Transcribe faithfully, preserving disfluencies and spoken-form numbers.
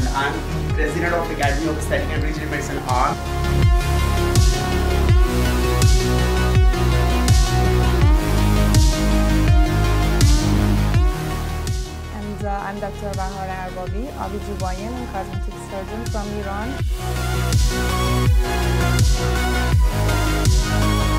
and I'm president of the Academy of Aesthetic and Rejuvenation Art. And uh, I'm Doctor Bahar Arbabi, O B G Y N and cosmetic surgeon from Iran.